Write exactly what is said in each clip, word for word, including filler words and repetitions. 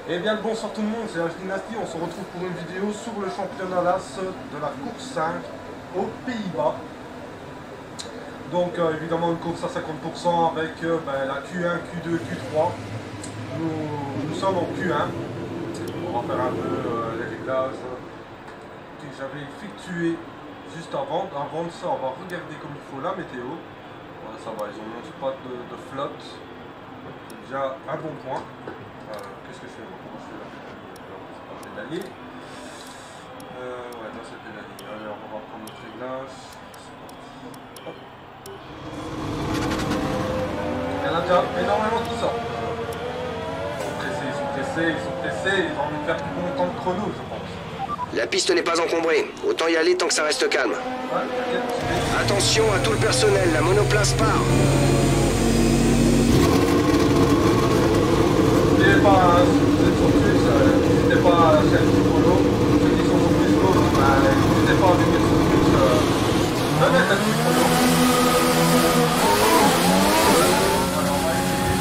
Et bien le bonsoir tout le monde, c'est H Dynasty, on se retrouve pour une vidéo sur le championnat L A S de la course cinq aux Pays-Bas. Donc euh, évidemment une course à cinquante pour cent avec euh, ben, la Q un, Q deux, Q trois. Nous, nous sommes en Q un. On va faire un peu euh, les réglages que j'avais effectués juste avant. Avant de ça, on va regarder comme il faut la météo. Voilà, ça va, ils n'ont pas de, de flotte. C'est déjà un bon point. Euh, Qu'est-ce que je fais moi? Comment je fais là? C'est pas pédalier. Euh, ouais, là c'est pédalier. Allez, on va prendre notre réglage. Hop. Il y en a déjà énormément qui sortent. Ils sont pressés, ils sont pressés, ils sont pressés. Ils ont envie de faire plus longtemps de chrono, je pense. La piste n'est pas encombrée. Autant y aller tant que ça reste calme. Ouais, t'inquiète. Attention à tout le personnel, la monoplace part. N'oubliez pas, hein, si vous êtes sur Twitch, euh, n'hésitez pas à lâcher un petit follow. Ceux qui sont sur Facebook, bah, n'hésitez pas à venir sur Twitch, euh, à mettre un petit follow. Alors, on va essayer.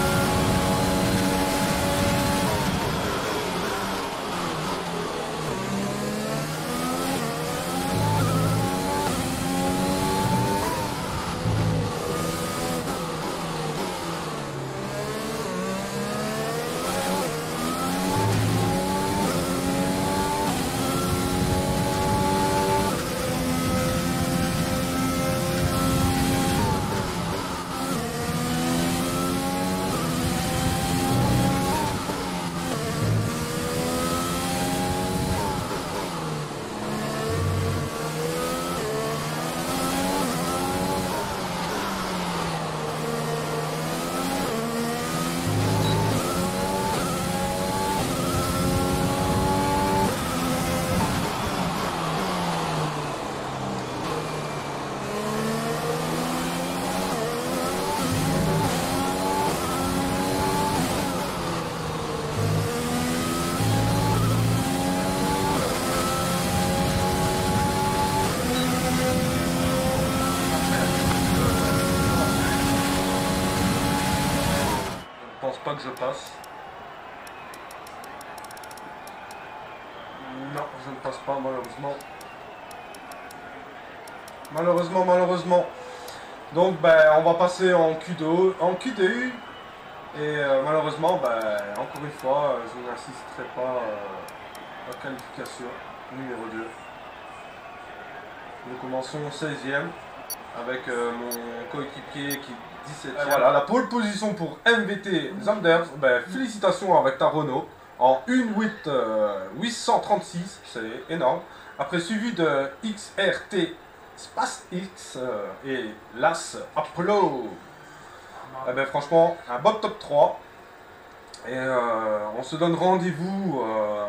Je pense pas que je passe. Non, je ne passe pas malheureusement. Malheureusement, malheureusement. Donc ben on va passer en Q deux, en Q deux. Et euh, malheureusement, ben, encore une fois, euh, je n'assisterai pas euh, à la qualification numéro deux. Nous commençons seizième avec euh, mon coéquipier qui dix-septième. Voilà, la pole position pour M V T Zanders. Ben, félicitations avec ta Renault en un huit huit cent trente-six, c'est énorme. Après suivi de X R T Space X euh, et L A S Apollo. Eh ben, franchement, un bon top trois. Et euh, on se donne rendez-vous euh,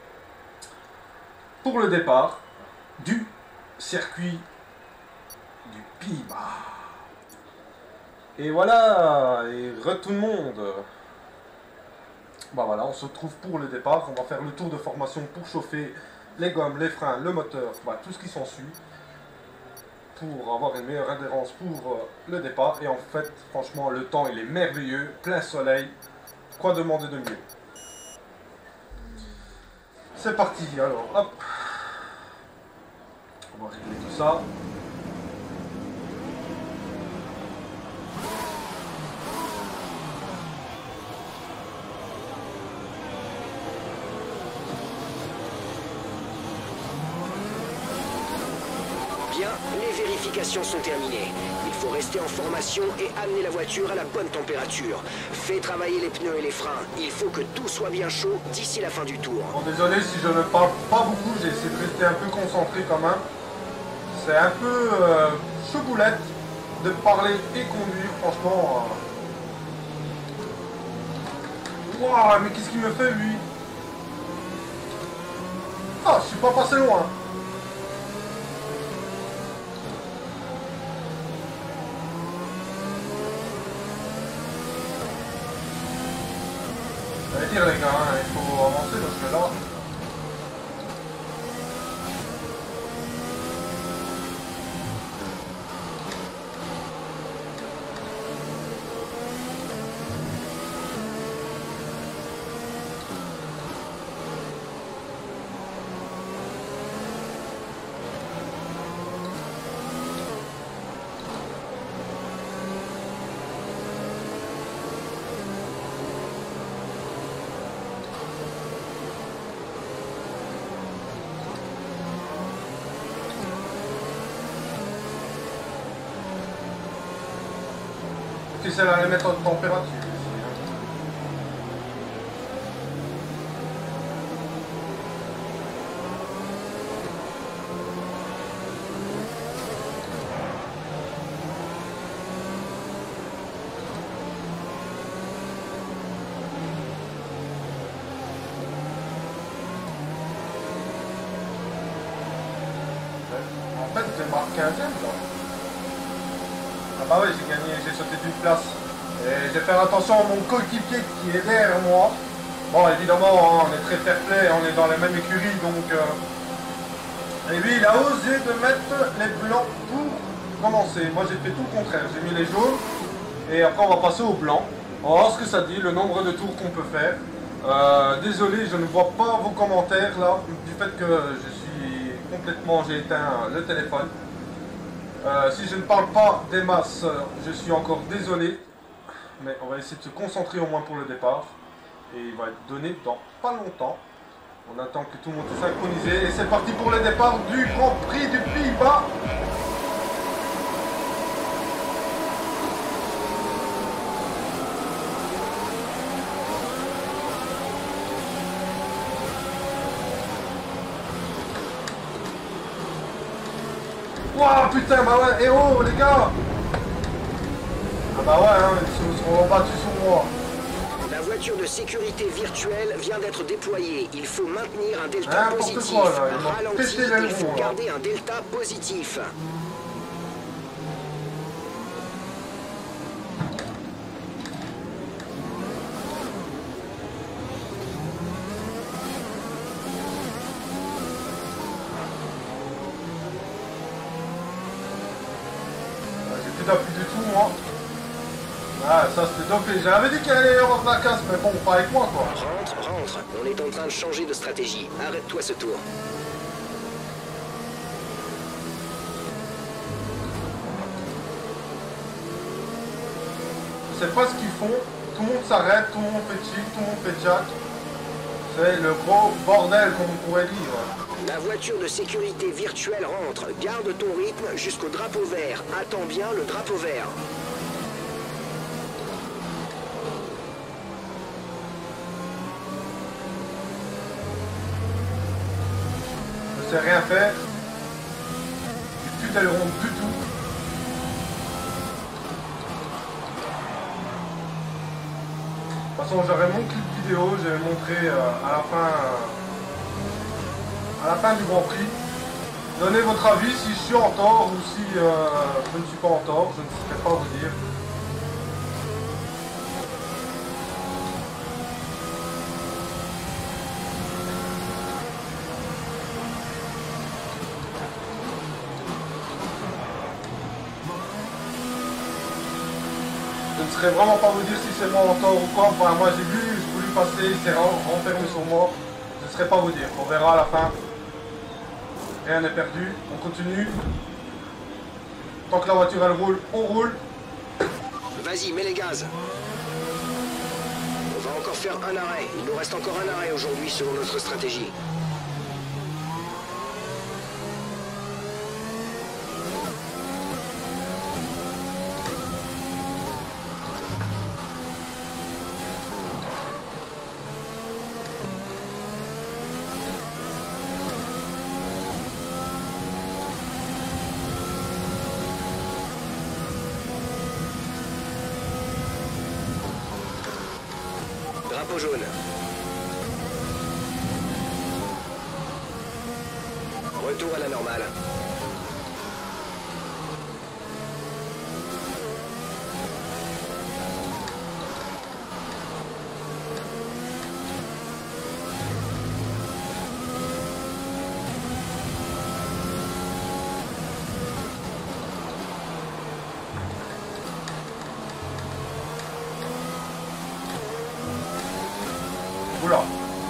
pour le départ du circuit du Pays-Bas. Et voilà, et re tout le monde. Bah voilà, on se retrouve pour le départ. On va faire le tour de formation pour chauffer les gommes, les freins, le moteur, bah, tout ce qui s'ensuit, pour avoir une meilleure adhérence pour euh, le départ. Et en fait, franchement, le temps il est merveilleux, plein soleil. Quoi demander de mieux? C'est parti, alors hop. On va régler tout ça. Bien, les vérifications sont terminées. Il faut rester en formation et amener la voiture à la bonne température. Fais travailler les pneus et les freins. Il faut que tout soit bien chaud d'ici la fin du tour. Bon, désolé si je ne parle pas beaucoup, j'ai essayé de rester un peu concentré quand même. C'est un peu euh, chouboulette de parler et conduire, franchement. Waouh, euh... mais qu'est-ce qu'il me fait lui? Ah, je suis pas passé loin. Ça veut dire les gars, hein, il faut avancer parce que là... que c'est la mettre en température. En fait, j'ai marqué quinzième là. Ah bah oui, j'ai gagné, j'ai sauté d'une place. Et j'ai fait attention à mon coéquipier qui est derrière moi. Bon, évidemment, hein, on est très fair play, on est dans la même écurie, donc... Euh... Et lui, il a osé de mettre les blancs pour commencer. Moi, j'ai fait tout le contraire. J'ai mis les jaunes, et après, on va passer aux blancs. On va voir ce que ça dit, le nombre de tours qu'on peut faire. Euh, désolé, je ne vois pas vos commentaires, là, du fait que je suis complètement... J'ai éteint le téléphone. Euh, si je ne parle pas des masses, je suis encore désolé. Mais on va essayer de se concentrer au moins pour le départ. Et il va être donné dans pas longtemps. On attend que tout le monde soit synchronisé. Et c'est parti pour le départ du Grand Prix du Pays-Bas. Wouah, putain, bah ouais, eh oh les gars. Ah bah ouais, hein, ils se sont battus sur moi. La voiture de sécurité virtuelle vient d'être déployée. Il faut maintenir un delta N'importe positif. quoi, là, ils m'ont Ralenti, pété les il faut roues, là. garder un delta positif. J'ai plus d'appui du tout, moi. Ah, ça c'était dopé. J'avais dit qu'il allait y avoir de la casse, mais bon, pas avec moi, quoi. Rentre, rentre. On est en train de changer de stratégie. Arrête-toi ce tour. Je sais pas ce qu'ils font. Tout le monde s'arrête, tout le monde fait chill, tout le monde fait jack. C'est le gros bordel, comme on pourrait dire. La voiture de sécurité virtuelle rentre. Garde ton rythme jusqu'au drapeau vert. Attends bien le drapeau vert. Je sais rien faire. J'ai plus d'aileron du tout. De toute façon, j'aurai mon clip vidéo, je vais montrer euh, à la fin euh, à la fin du Grand Prix. Donnez votre avis si je suis en tort ou si euh, je ne suis pas en tort, je ne saurais pas vous dire. Je ne saurais vraiment pas vous dire si c'est moi en tort ou quoi. Enfin, moi j'ai vu, j'ai voulu passer, il s'est renfermé sur moi. Je ne saurais pas vous dire. On verra à la fin. Rien n'est perdu. On continue. Tant que la voiture elle roule, on roule. Vas-y, mets les gaz. On va encore faire un arrêt. Il nous reste encore un arrêt aujourd'hui selon notre stratégie. Drapeau jaune. Retour à la normale. Oula.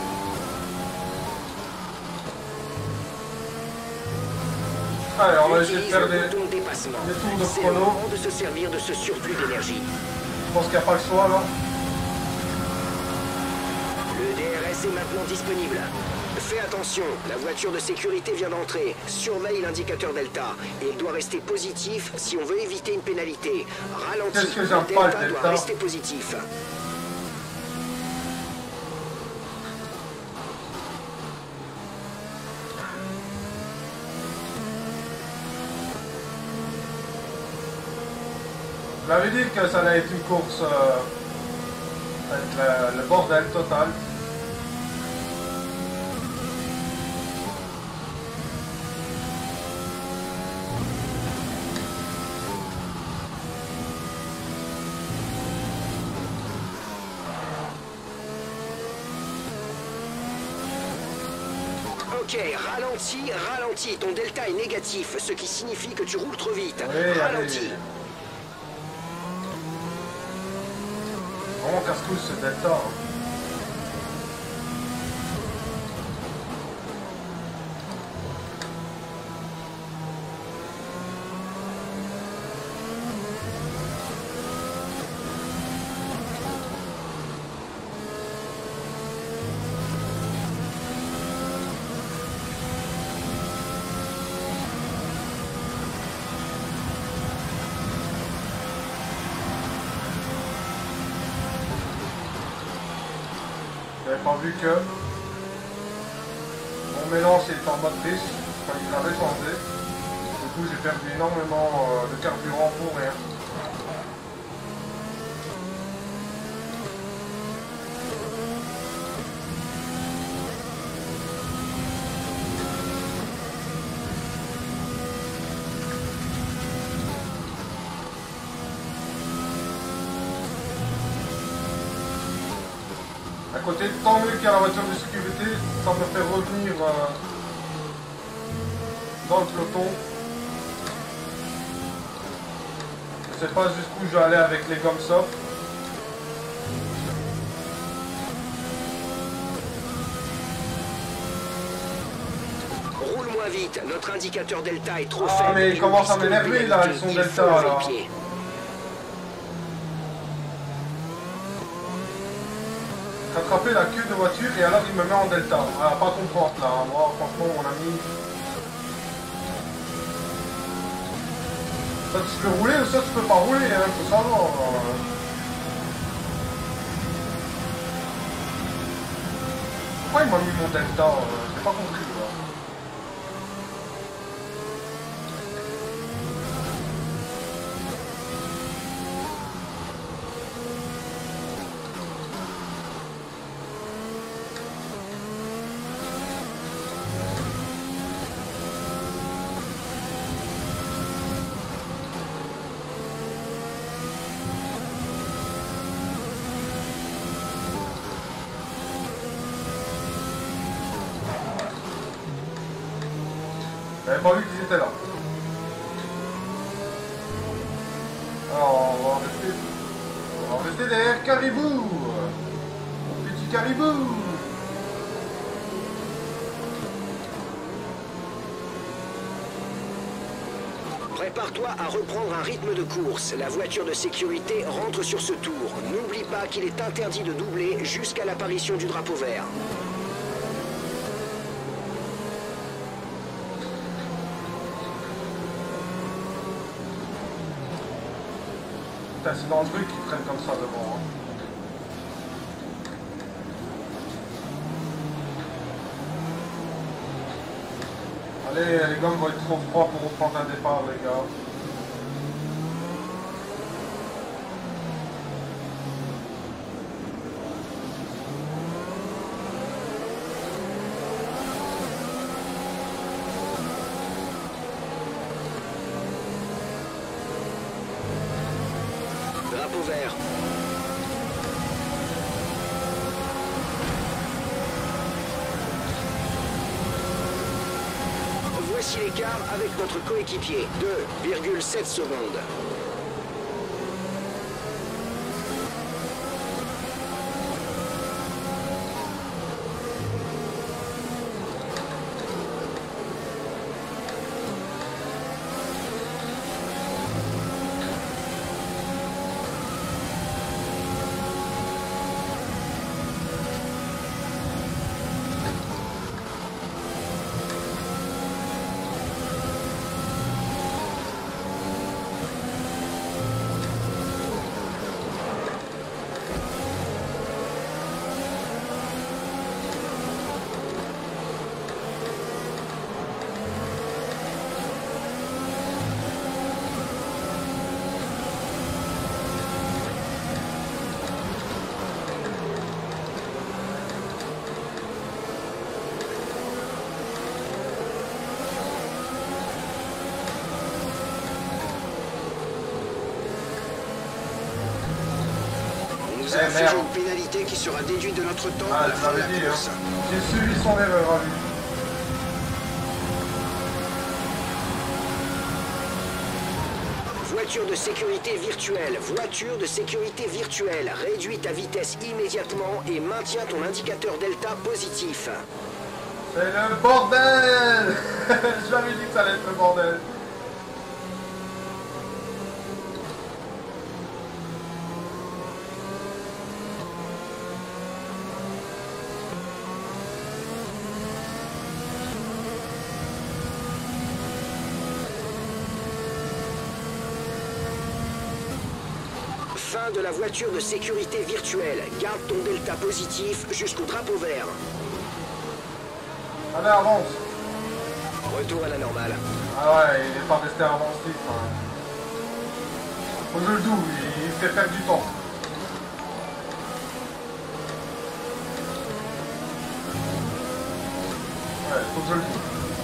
Allez, on va essayer de Utilise faire le des, bouton de dépassement. des tours de C'est le chrono. moment de se servir de ce surplus d'énergie. Je pense qu'il n'y a pas le choix là. Le D R S est maintenant disponible. Fais attention, la voiture de sécurité vient d'entrer. Surveille l'indicateur Delta. Et il doit rester positif si on veut éviter une pénalité. Ralentis, Qu'est-ce que le j'aime pas, le Delta doit Delta rester positif. Je m'avais dit que ça allait être une course euh, avec le, le bordel total. Ok, ralentis, ralentis. Ton delta est négatif, ce qui signifie que tu roules trop vite. Oui, Ralentis. allez. Vraiment casse-couille ce delta. Hein. J'avais pas vu que mon mélange est en mode riche, enfin il avait changé. Du coup j'ai perdu énormément euh, de carburant pour rien. À côté, tant mieux qu'il y a la voiture de sécurité, ça me fait revenir euh, dans le peloton. Je sais pas jusqu'où je vais aller avec les gommes soft. Roule moins vite, notre indicateur Delta est trop Ah, faible. mais il et commence on à risque une m'énerver, là, pénalité. ils sont Il Delta, faut lever là. le pied. Rattraper la queue de voiture et alors il me met en delta. Voilà, pas comprendre là, hein. Moi franchement mon ami. Ça tu peux rouler ou ça tu peux pas rouler, hein, faut savoir. euh. Pourquoi il m'a mis mon delta euh, j'ai pas compris là. J'avais pas vu qu'ils étaient là. Alors on va rester. On va rester derrière Caribou. Mon petit Caribou. Prépare-toi à reprendre un rythme de course. La voiture de sécurité rentre sur ce tour. N'oublie pas qu'il est interdit de doubler jusqu'à l'apparition du drapeau vert. Putain, c'est dangereux qu'ils prennent comme ça devant. Hein. Allez, les gommes vont être trop froids pour reprendre un départ, les gars. Drapeau vert. Voici l'écart avec notre coéquipier. deux virgule sept secondes. nous a Eh, infligé merde. une pénalité qui sera déduite de notre temps Ah, à la je fin de la l'avais dit, course. hein. J'ai suivi son erreur à lui. Voiture de sécurité virtuelle, voiture de sécurité virtuelle. Réduis ta vitesse immédiatement et maintiens ton indicateur Delta positif. C'est le bordel. Je l'avais dit que ça allait être le bordel. Fin de la voiture de sécurité virtuelle. Garde ton Delta positif jusqu'au drapeau vert. Allez, avance. Retour à la normale. Ah ouais, il est pas resté avancé. Enfin. Faut que je le double, il fait perdre du temps. Ouais, faut que je le double.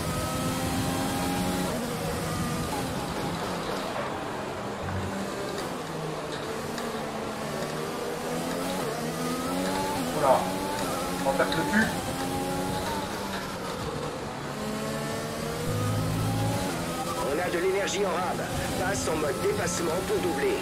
Voilà. On va perdre le cul. On a de l'énergie en rab. Passe en mode dépassement pour doubler.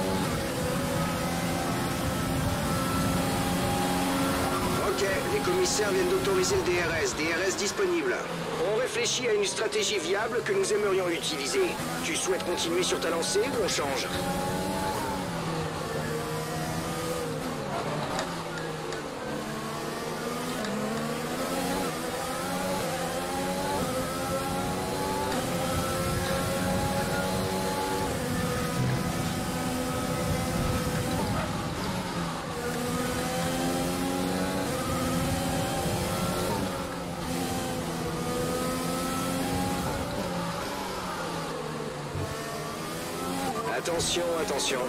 Ok, les commissaires viennent d'autoriser le D R S. D R S disponible. On réfléchit à une stratégie viable que nous aimerions utiliser. Tu souhaites continuer sur ta lancée ou on change? Attention, attention.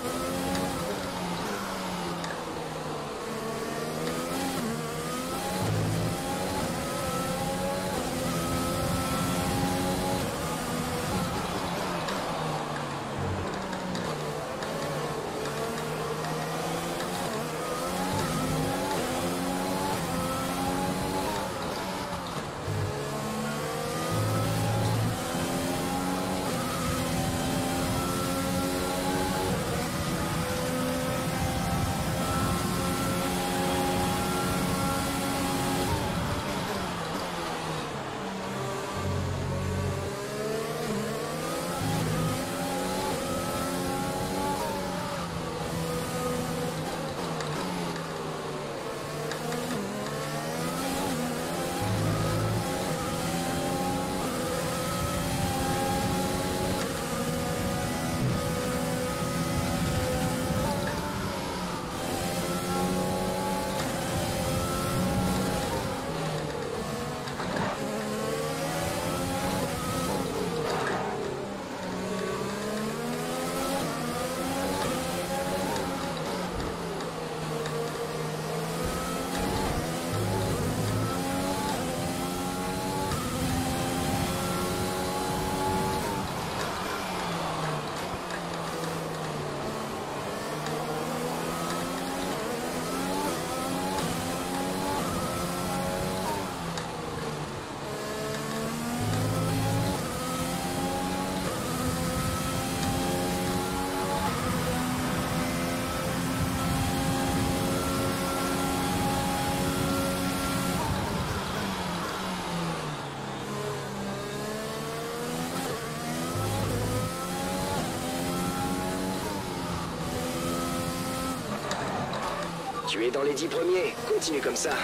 Tu es dans les dix premiers. Continue comme ça.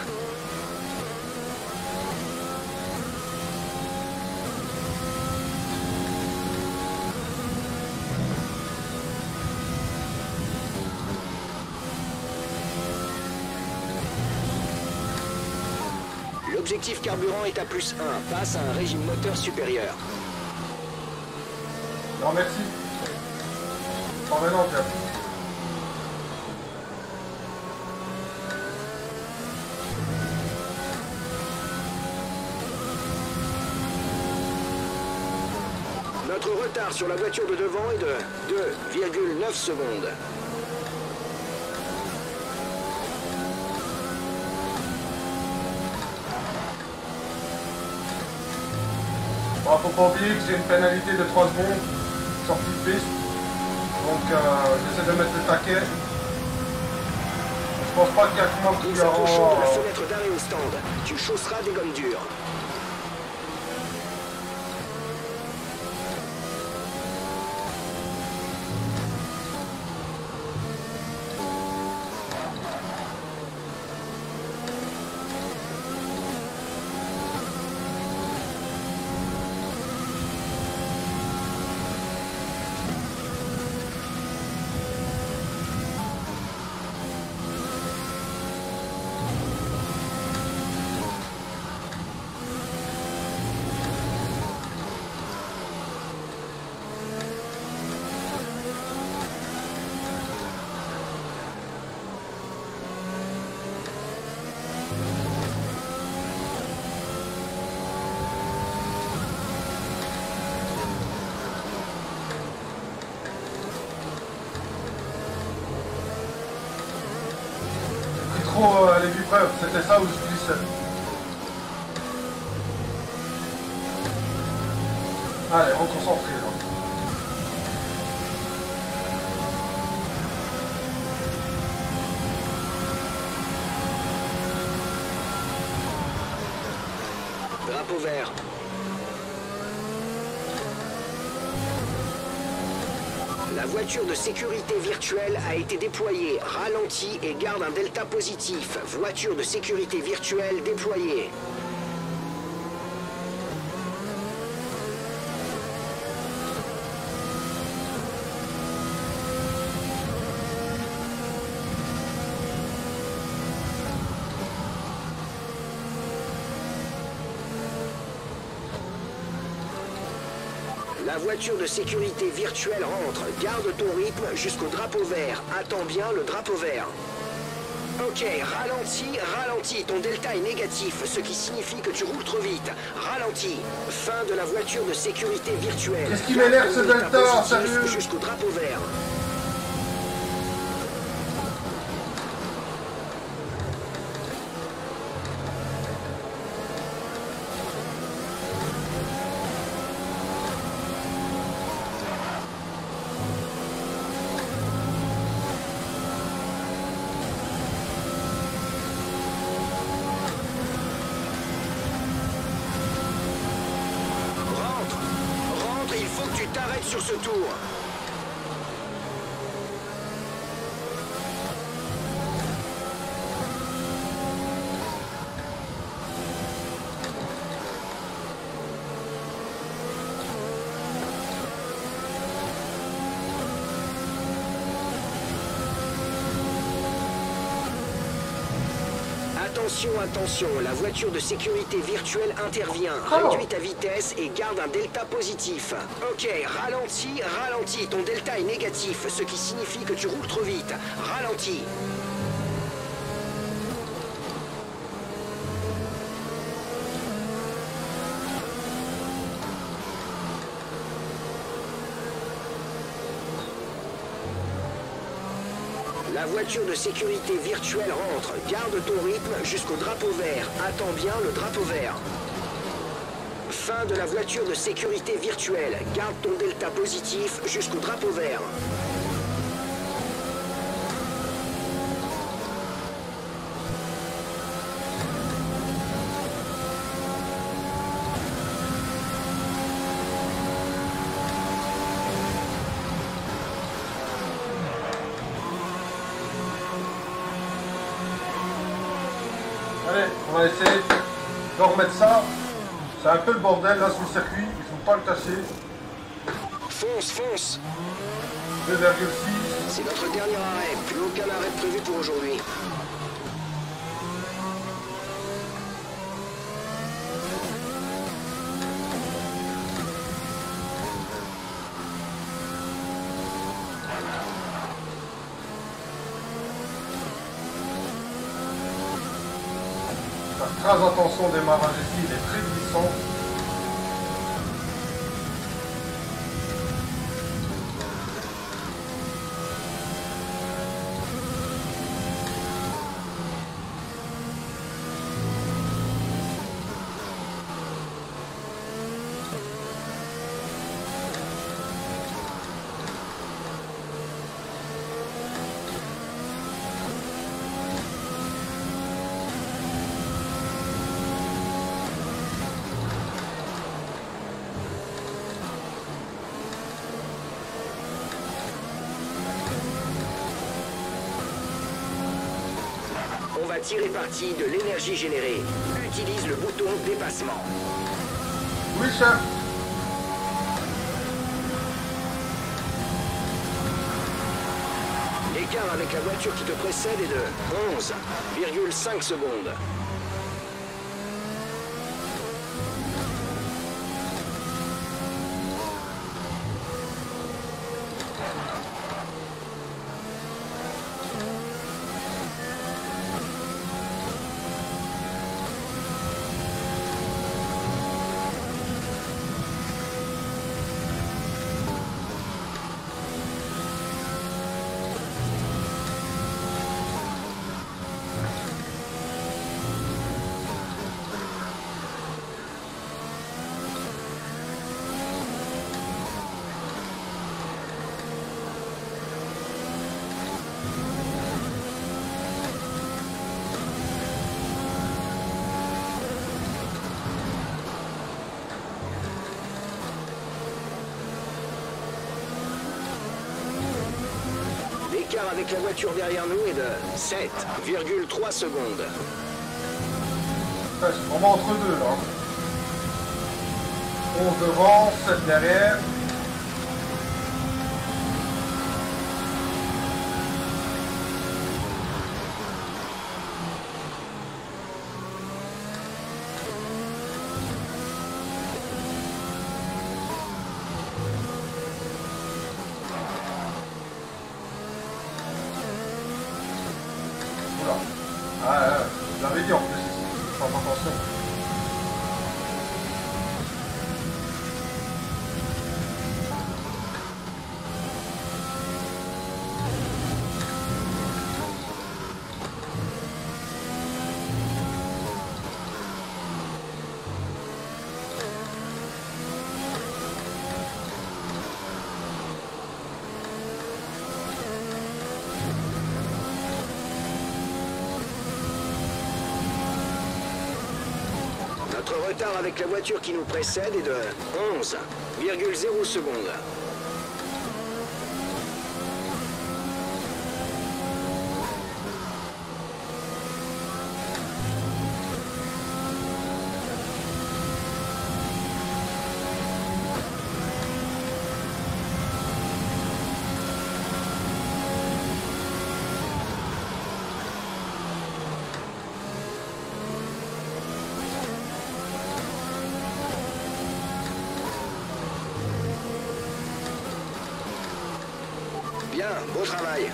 L'objectif carburant est à plus un. Passe à un régime moteur supérieur. Non, merci. Oh, mais non, Jeff. Notre retard sur la voiture de devant est de deux virgule neuf secondes. Bon, faut pas oublier que j'ai une pénalité de trois secondes sortie de piste. Donc euh, j'essaie de mettre le taquet. Je pense pas qu'il y a que moi qui Ils approchent de la aura... fenêtre d'arrêt au stand. Tu chausseras des gommes dures. Trop euh, les vibreurs, c'était ça où je glissais. Allez, reconcentré là. Drapeau vert. La voiture de sécurité virtuelle a été déployée, ralentie et garde un delta positif. Voiture de sécurité virtuelle déployée. La voiture de sécurité virtuelle rentre. Garde ton rythme jusqu'au drapeau vert. Attends bien le drapeau vert. Ok, ralentis, ralentis. Ton delta est négatif, ce qui signifie que tu roules trop vite. Ralentis. Fin de la voiture de sécurité virtuelle. Qu'est-ce qui m'énerve ce delta, positif sérieux? jusqu'au drapeau vert. T'arrêtes sur ce tour. Attention, attention, la voiture de sécurité virtuelle intervient. Oh. Réduis ta vitesse et garde un delta positif. Ok, ralentis, ralentis. Ton delta est négatif, ce qui signifie que tu roules trop vite. Ralentis. La voiture de sécurité virtuelle rentre. Garde ton rythme jusqu'au drapeau vert. Attends bien le drapeau vert. Fin de la voiture de sécurité virtuelle. Garde ton delta positif jusqu'au drapeau vert. Allez, on va essayer de remettre ça. C'est un peu le bordel là sur le circuit, il faut pas le cacher. Fonce, fonce. deux virgule six. C'est notre dernier arrêt. Plus aucun arrêt prévu pour aujourd'hui. Faire très attention au démarrage ici, il est très glissant. pas tirer parti de l'énergie générée. Utilise le bouton dépassement. Oui, chef. L'écart avec la voiture qui te précède est de onze virgule cinq secondes. L'écart avec la voiture derrière nous est de sept virgule trois secondes. Ouais, c'est vraiment entre deux là. onze devant, sept derrière. Ah, ouais, je l'avais dit en plus, je fais attention. Notre retard avec la voiture qui nous précède est de onze virgule zéro secondes. Bien, beau travail.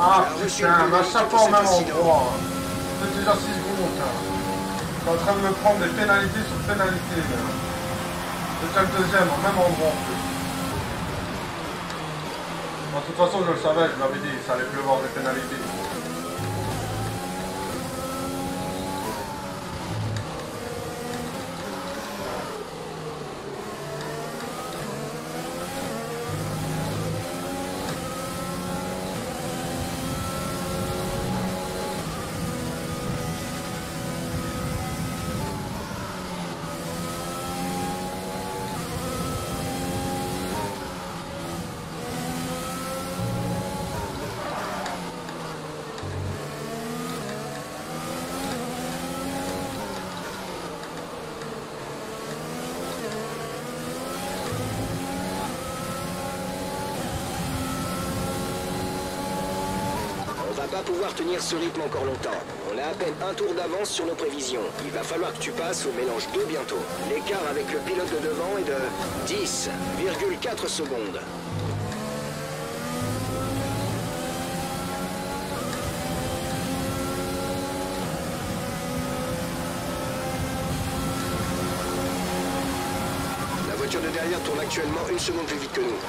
Ah putain, ma chaque fois au même endroit. C'est déjà six secondes. Je suis en train de me prendre des pénalités sur pénalités. C'est déjà le deuxième, au même endroit en plus. Bon, de toute façon, je le savais, je l'avais dit, ça allait pleuvoir des pénalités. Pas pouvoir tenir ce rythme encore longtemps. On a à peine un tour d'avance sur nos prévisions. Il va falloir que tu passes au mélange deux bientôt. L'écart avec le pilote de devant est de dix virgule quatre secondes. La voiture de derrière tourne actuellement une seconde plus vite que nous.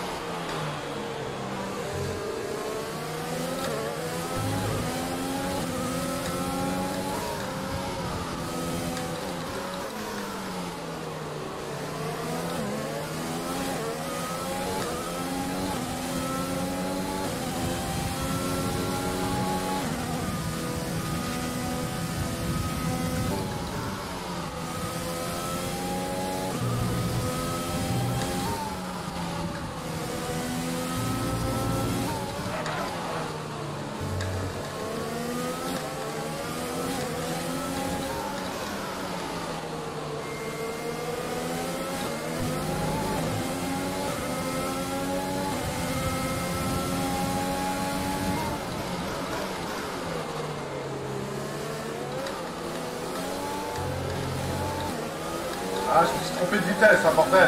Ah, je me suis trompé de vitesse, un bordel.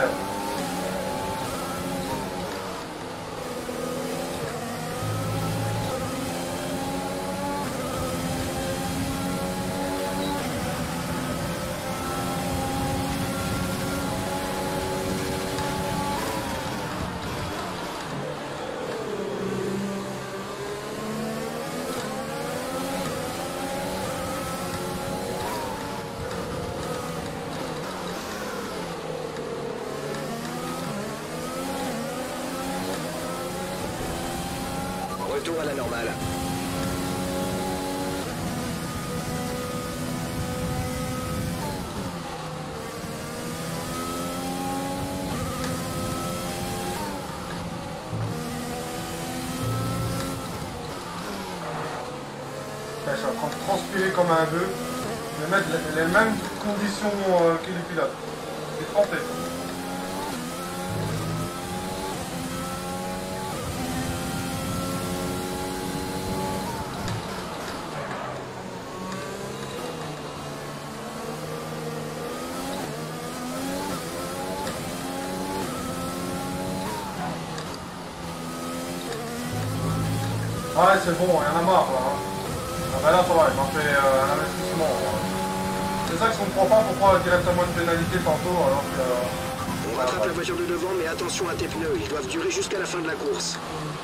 Retour à la normale. Je suis en train de transpirer comme un bœuf. Je vais mettre les, les mêmes conditions euh, que les pilotes. Je suis trempé. Ouais, c'est bon, il y en a marre là. Hein. Ah bah là, ça va, il m'a fait euh, un investissement. Hein. C'est ça que je comprends pas pourquoi directement une pénalité tantôt alors que... Euh, On rattrape la voiture de devant, mais attention à tes pneus, ils doivent durer jusqu'à la fin de la course.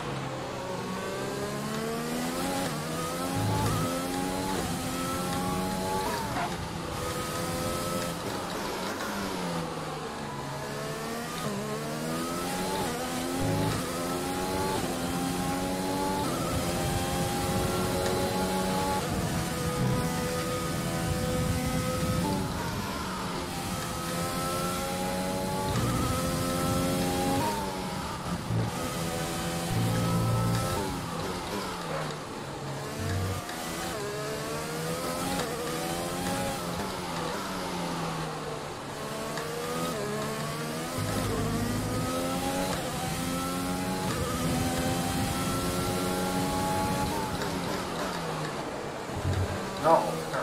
Non, putain.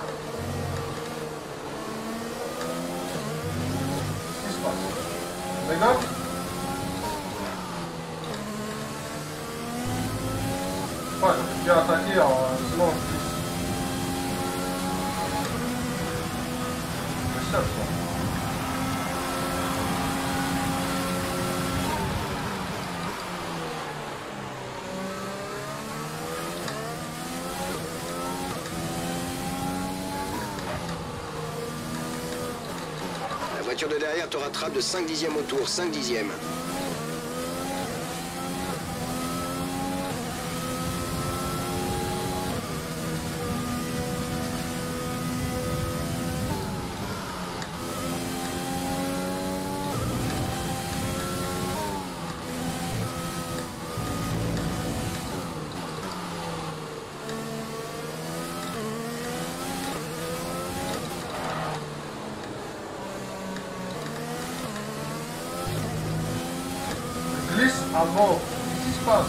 Qu'est-ce qui se passe? Les gars? Ouais. bien attaqué, alors, sinon je glisse. C'est ça, quoi. La voiture de derrière te rattrape de cinq dixièmes au tour, cinq dixièmes. Glisse avant. Qu'est-ce qui se passe?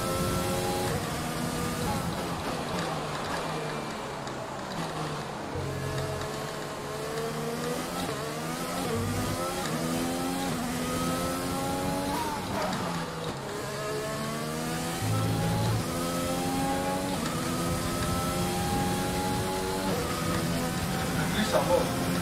Je glisse avant.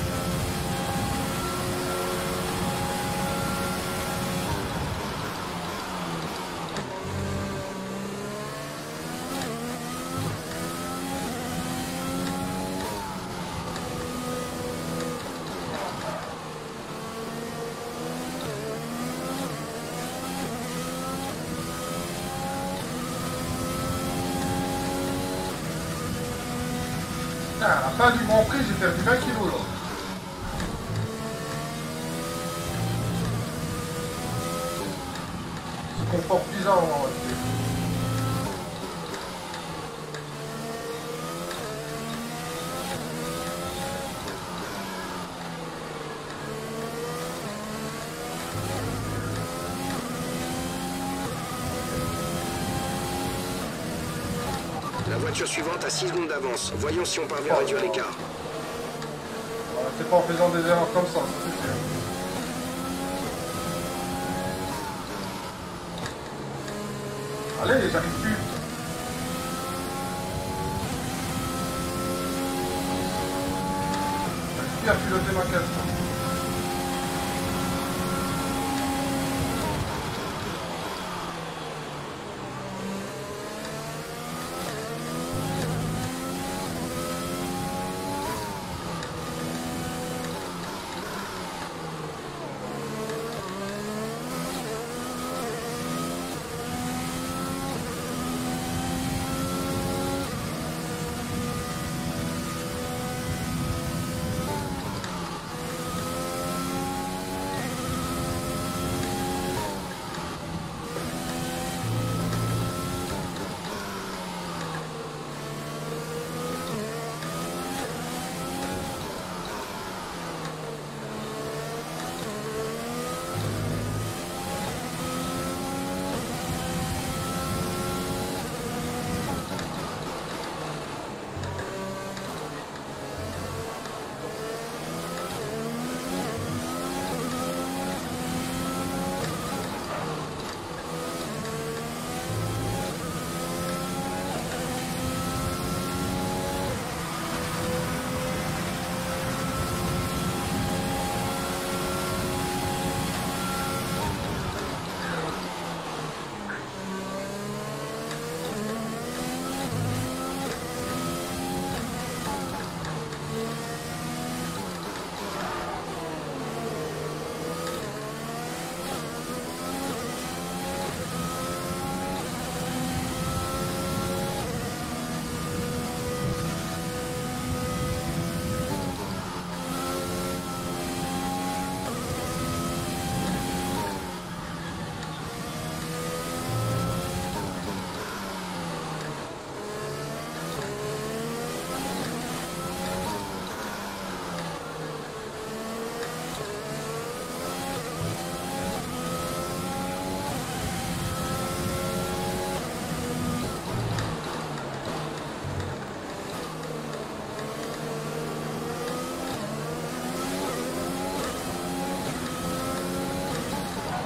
Putain, à la fin du Grand Prix, j'ai perdu vingt kilos là. C'est confort bizarre en voiture. La voiture suivante a six secondes d'avance. Voyons si on parvient à réduire l'écart. Voilà, c'est pas en faisant des erreurs comme ça, ça c'est sûr. Allez, j'arrive plus. J'arrive plus à piloter ma caisse.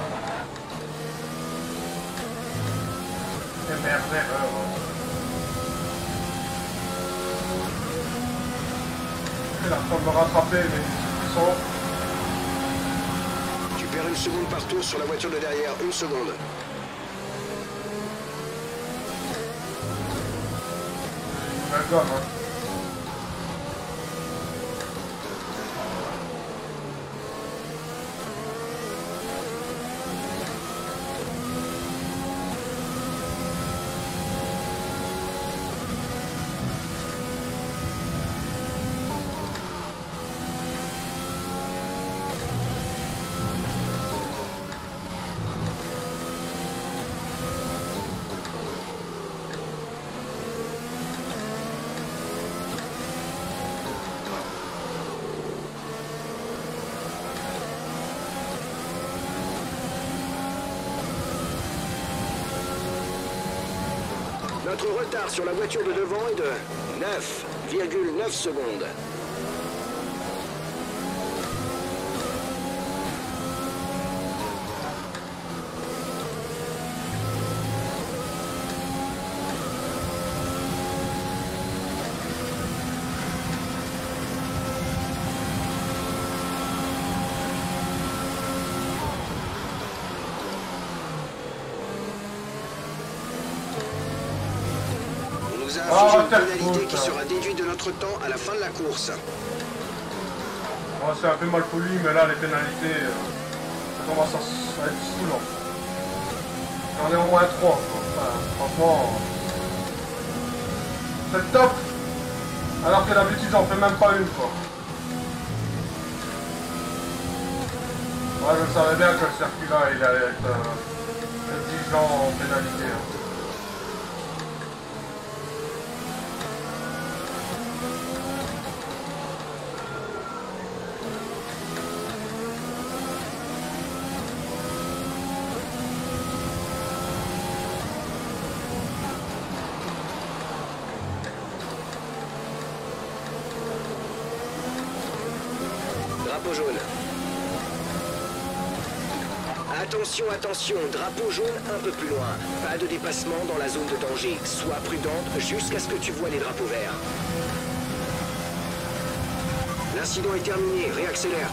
Merde, erreur. Il est en train de me rattraper, mais ils sont... Tu perds une seconde par tour sur la voiture de derrière. Une seconde. Un gomme, hein. Notre retard sur la voiture de devant est de neuf virgule neuf secondes. Ah, Infliger une quelle pénalité faute. qui sera déduite de notre temps à la fin de la course. Oh, c'est un peu mal poli, mais là, les pénalités, euh, ça commence à s- à être saoulant. J'en ai au moins trois, quoi. Enfin, franchement, c'est top. Alors que d'habitude, j'en fais même pas une, quoi. Ouais, je savais bien que le circuit-là, il allait être euh, exigeant en pénalité. Hein. Drapeau jaune. Attention, attention, drapeau jaune un peu plus loin. Pas de dépassement dans la zone de danger. Sois prudente jusqu'à ce que tu vois les drapeaux verts. L'incident est terminé, réaccélère.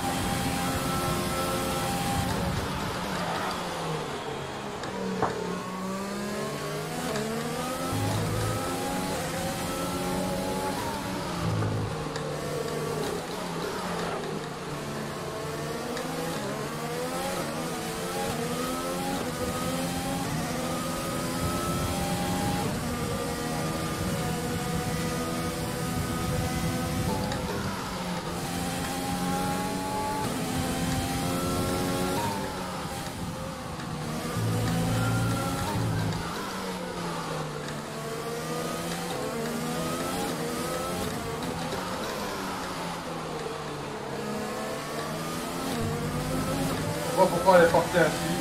Je vois pourquoi elle est portée ainsi.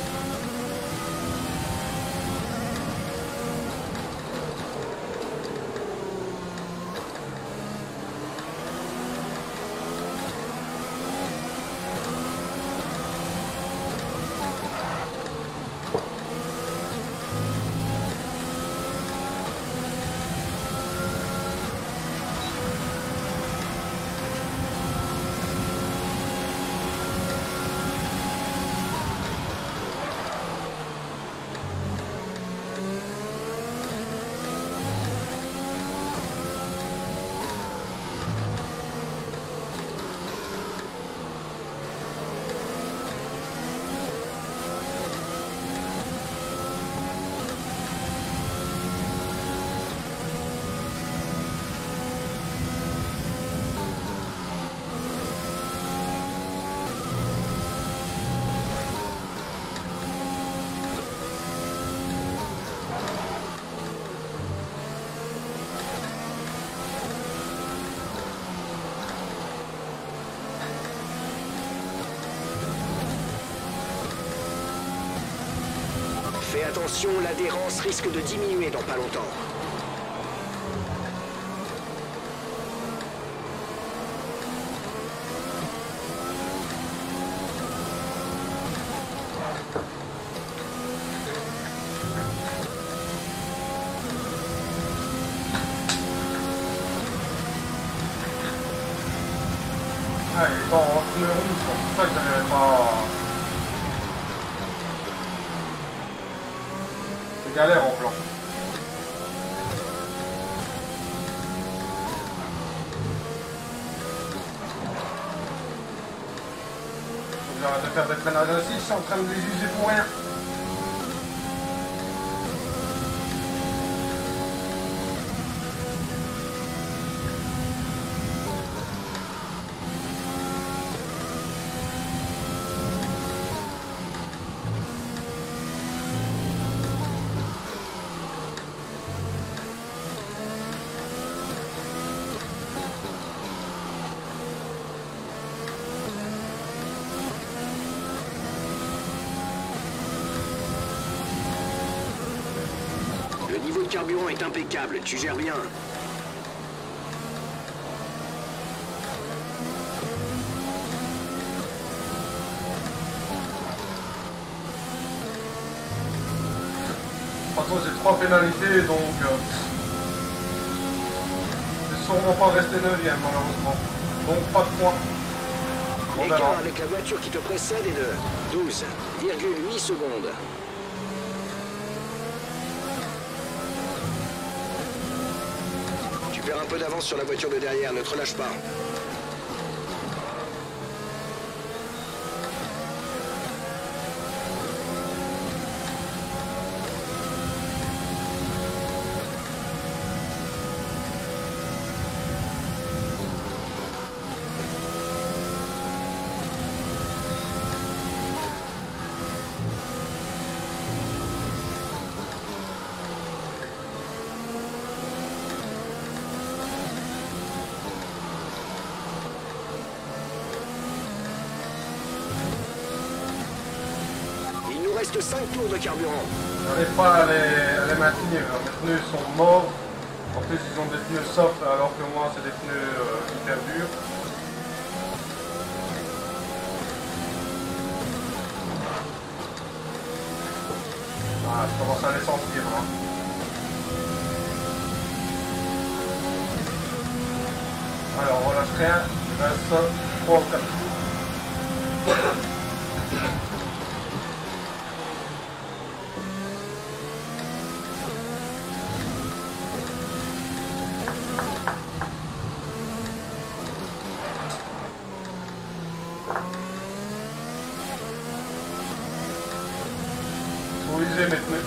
Fais attention, l'adhérence risque de diminuer dans pas longtemps. pneus rouges, c'est pour ça que j'avais pas... C'est galère en blanc. J'arrête de faire des traînages ainsi, je suis en train de les user pour rien. Le niveau de carburant est impeccable, tu gères bien. De toute façon, j'ai trois pénalités, donc euh, je vais sûrement pas rester neuvième malheureusement. Donc pas de points. On verra. L'écart avec la voiture qui te précède est de douze virgule huit secondes. Tu perds un peu d'avance sur la voiture de derrière, ne te relâche pas. Il nous reste cinq tours de carburant. J'arrive pas à les, à les maintenir, mes pneus sont morts. En plus ils ont des pneus soft alors que moi c'est des pneus euh, hyper durs. Ah, je commence à les sentir là. Alors on relâche rien, il reste trois ou quatre tours. Faut user mes pneus.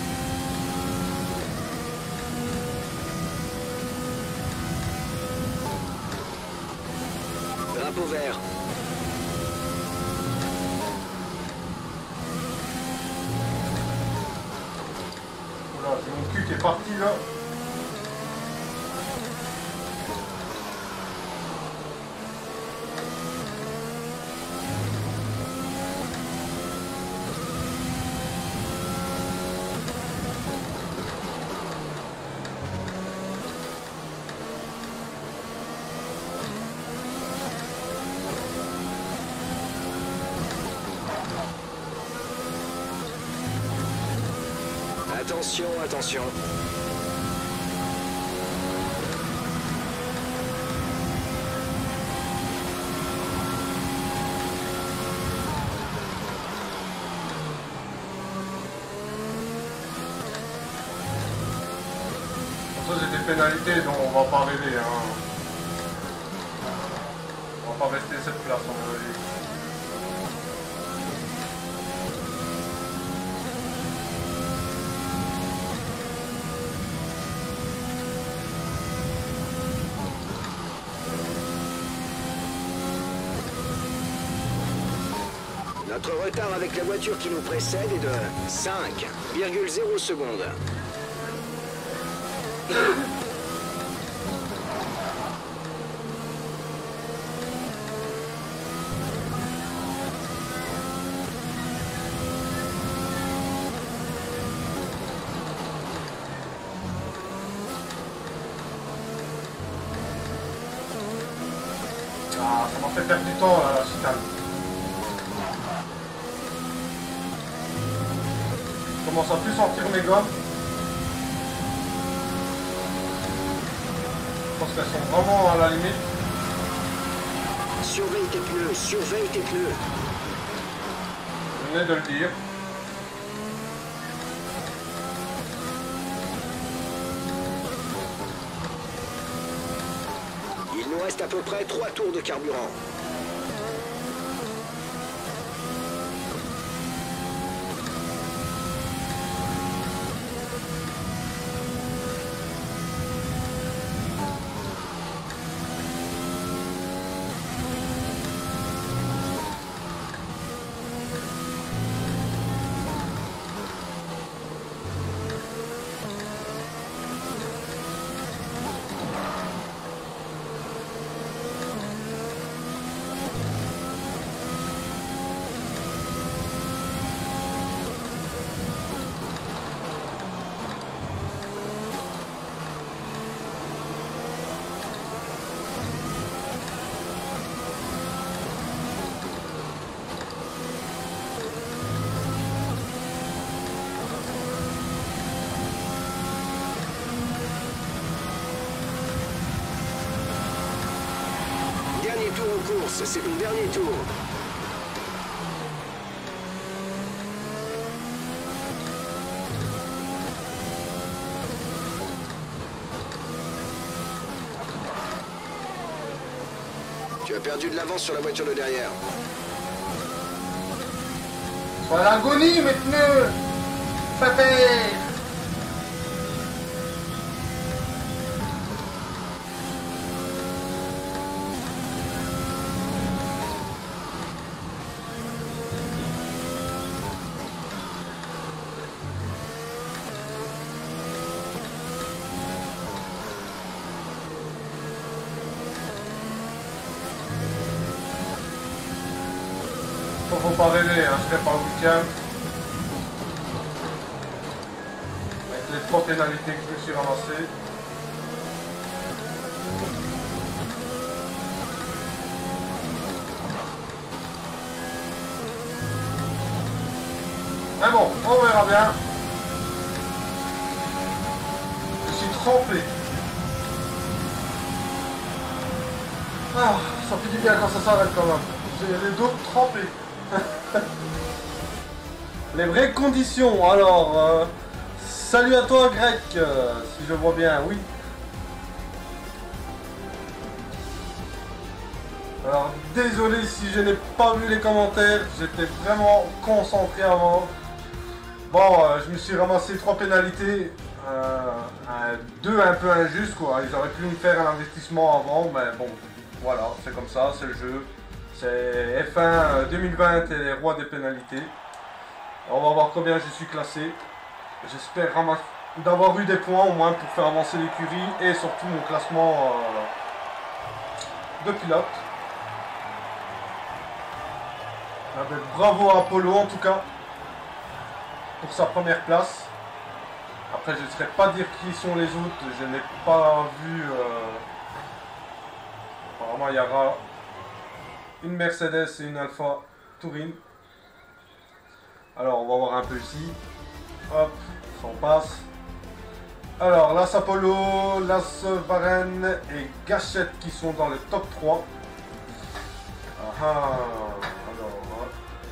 Drapeau vert. Oula, c'est mon cul qui est parti là. Attention, attention. Ça j'ai des pénalités donc on va pas rêver. Hein. On va pas rester cette place on va aller. Notre retard avec la voiture qui nous précède est de cinq virgule zéro secondes. Ah, ça m'a fait perdre du temps là, la chicane. Je commence à plus sentir mes gommes. Je pense qu'elles sont vraiment à la limite. surveille tes pneus, surveille tes pneus. Je venais de le dire. Il nous reste à peu près trois tours de carburant. Dernier tour en course, c'est le dernier tour. Tu as perdu de l'avance sur la voiture de derrière. Sur l'agonie, mes pneus. Pépère. Faut pas rêver, hein, je serai pas le week-end. Avec les trois pénalités que je me suis ramassées. Mais bon, on verra bien. Je suis trempé. Ah, ça fait du bien quand ça s'arrête quand même. J'ai les dos trempés. Les vraies conditions. Alors, euh, salut à toi Grec, euh, si je vois bien, oui. Alors, désolé si je n'ai pas vu les commentaires, j'étais vraiment concentré avant. Bon, euh, je me suis ramassé trois pénalités, euh, un, deux un peu injustes quoi. Ils auraient pu me faire un investissement avant, mais bon, voilà, c'est comme ça, c'est le jeu. C'est F un deux mille vingt et les rois des pénalités. On va voir combien je suis classé. J'espère d'avoir eu des points au moins pour faire avancer l'écurie et surtout mon classement euh, de pilote. Ah ben, bravo à Apollo en tout cas pour sa première place. Après je ne saurais pas dire qui sont les autres, je n'ai pas vu. Euh... Apparemment il y aura une Mercedes et une Alpha Touring. Alors on va voir un peu ici. Hop, ça on passe. Alors Las Apollo, Las Varenne et Gachette qui sont dans le top trois. Ah, alors,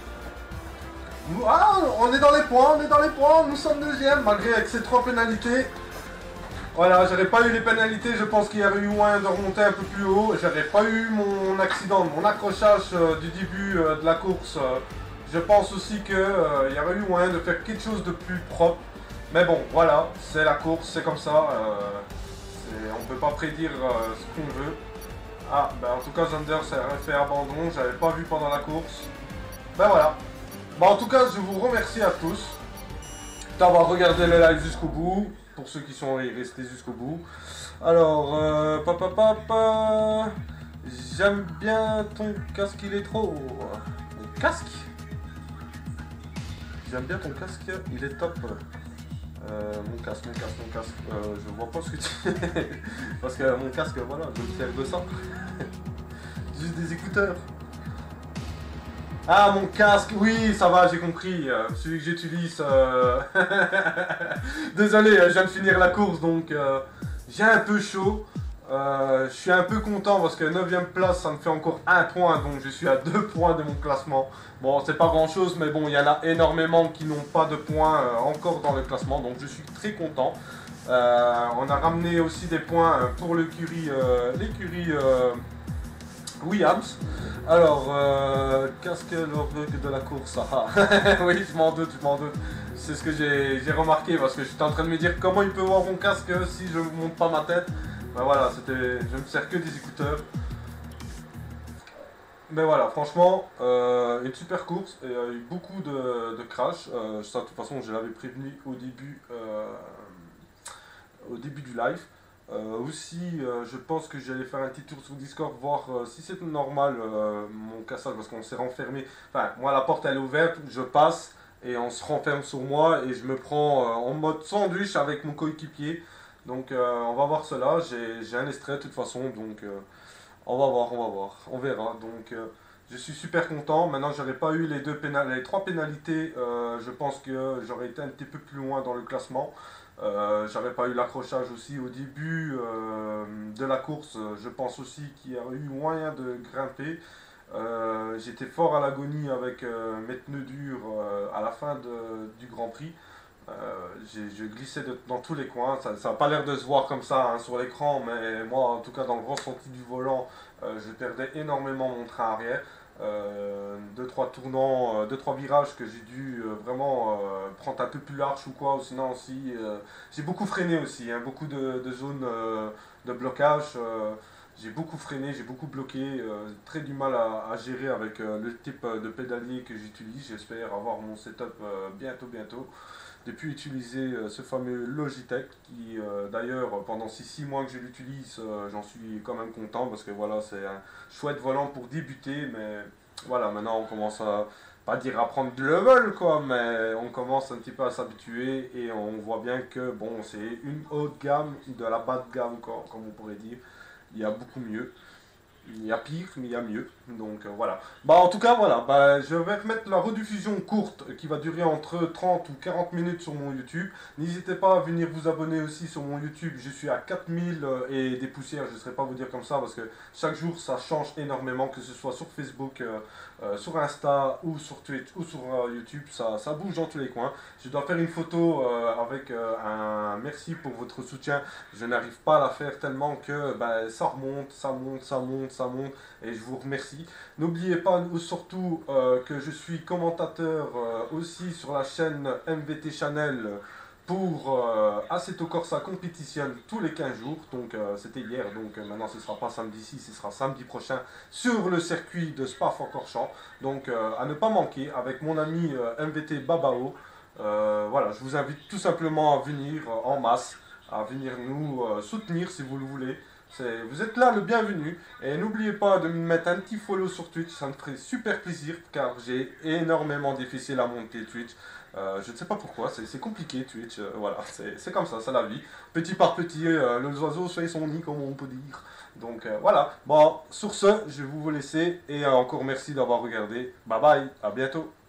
ah, on est dans les points, on est dans les points, nous sommes deuxième malgré avec ces trois pénalités. Voilà, j'aurais pas eu les pénalités, je pense qu'il y aurait eu moyen de remonter un peu plus haut. J'aurais pas eu mon accident, mon accrochage euh, du début euh, de la course. Euh, je pense aussi qu'il euh, y aurait eu moyen de faire quelque chose de plus propre. Mais bon, voilà, c'est la course, c'est comme ça. Euh, on peut pas prédire euh, ce qu'on veut. Ah, ben en tout cas, Zander s'est fait abandon, j'avais pas vu pendant la course. Ben voilà. Ben, en tout cas, je vous remercie à tous d'avoir regardé le live jusqu'au bout. Pour ceux qui sont restés jusqu'au bout. Alors, euh, papa, papa, j'aime bien ton casque, il est trop. Mon casque? J'aime bien ton casque, il est top. Euh, mon casque, mon casque, mon casque. Euh, je vois pas ce que tu. Parce que mon casque, voilà, je me sers de ça. Juste des écouteurs. Ah, mon casque, oui, ça va, j'ai compris. Euh, celui que j'utilise. Euh... Désolé, je viens de finir la course, donc euh, j'ai un peu chaud. Euh, je suis un peu content parce que neuvième place, ça me fait encore un point, donc je suis à deux points de mon classement. Bon, c'est pas grand chose, mais bon, il y en a énormément qui n'ont pas de points euh, encore dans le classement, donc je suis très content. Euh, on a ramené aussi des points pour l'écurie euh, l'écurie euh, Williams. Alors, euh, qu'est-ce que le de la course? Ah, oui, je m'en doute, je m'en doute. C'est ce que j'ai remarqué parce que j'étais en train de me dire comment il peut voir mon casque si je ne monte pas ma tête. Ben voilà, c'était, je me sers que des écouteurs. Mais voilà, franchement, euh, une super course et il y a eu beaucoup de, de crash. Euh, ça, de toute façon, je l'avais prévenu au début, euh, au début du live. Euh, aussi, euh, je pense que j'allais faire un petit tour sur Discord, voir euh, si c'est normal euh, mon cassage, parce qu'on s'est renfermé. Enfin, moi, la porte elle est ouverte, je passe et on se renferme sur moi et je me prends euh, en mode sandwich avec mon coéquipier. Donc, euh, on va voir cela. J'ai un extrait de toute façon, donc euh, on va voir, on va voir, on verra. Donc, euh, je suis super content. Maintenant, j'aurais pas eu les deux pénal les trois pénalités. Euh, je pense que j'aurais été un petit peu plus loin dans le classement. Euh, j'avais pas eu l'accrochage aussi au début euh, de la course. Je pense aussi qu'il y aurait eu moyen de grimper. Euh, J'étais fort à l'agonie avec euh, mes pneus durs euh, à la fin de, du Grand Prix. Euh, je glissais de, dans tous les coins. Ça n'a pas l'air de se voir comme ça hein, sur l'écran, mais moi, en tout cas, dans le ressenti du volant, euh, je perdais énormément mon train arrière. Euh, deux trois tournants, euh, deux trois virages que j'ai dû euh, vraiment euh, prendre un peu plus large ou quoi, ou sinon aussi euh, j'ai beaucoup freiné aussi, hein, beaucoup de, de zones euh, de blocage, euh, j'ai beaucoup freiné, j'ai beaucoup bloqué, euh, très du mal à, à gérer avec euh, le type de pédalier que j'utilise. J'espère avoir mon setup euh, bientôt bientôt. Depuis utiliser euh, ce fameux Logitech qui euh, d'ailleurs pendant ces six mois que je l'utilise euh, j'en suis quand même content parce que voilà c'est un chouette volant pour débuter, mais voilà maintenant on commence à pas dire à prendre de level quoi, mais on commence un petit peu à s'habituer et on voit bien que bon c'est une haute gamme de la bas de gamme quoi, comme on pourrait dire. Il y a beaucoup mieux. Il y a pire, mais il y a mieux. Donc euh, voilà. Bah en tout cas voilà, bah, je vais remettre la rediffusion courte euh, qui va durer entre trente ou quarante minutes sur mon YouTube. N'hésitez pas à venir vous abonner aussi sur mon YouTube. Je suis à quatre mille euh, et des poussières, je ne saurais pas vous dire comme ça parce que chaque jour ça change énormément, que ce soit sur Facebook, euh, euh, sur Insta ou sur Twitch ou sur euh, YouTube, ça, ça bouge dans tous les coins. Je dois faire une photo euh, avec euh, un merci pour votre soutien. Je n'arrive pas à la faire tellement que bah, ça remonte, ça monte, ça monte, ça monte et je vous remercie. N'oubliez pas surtout euh, que je suis commentateur euh, aussi sur la chaîne M V T Channel pour euh, Assetto Corsa Competition tous les quinze jours. Donc euh, c'était hier, donc euh, maintenant ce ne sera pas samedi-ci, ce sera samedi prochain sur le circuit de Spa-Francorchamps. Donc euh, à ne pas manquer avec mon ami euh, M V T Babao. Euh, voilà, je vous invite tout simplement à venir euh, en masse, à venir nous euh, soutenir si vous le voulez. Vous êtes là le bienvenu et n'oubliez pas de me mettre un petit follow sur Twitch, ça me ferait super plaisir car j'ai énormément difficile à monter Twitch. Euh, je ne sais pas pourquoi, c'est compliqué Twitch, euh, voilà, c'est comme ça, c'est la vie. Petit par petit, euh, les oiseaux fait son nid comme on peut dire. Donc euh, voilà, bon, sur ce, je vais vous laisser et euh, encore merci d'avoir regardé. Bye bye, à bientôt.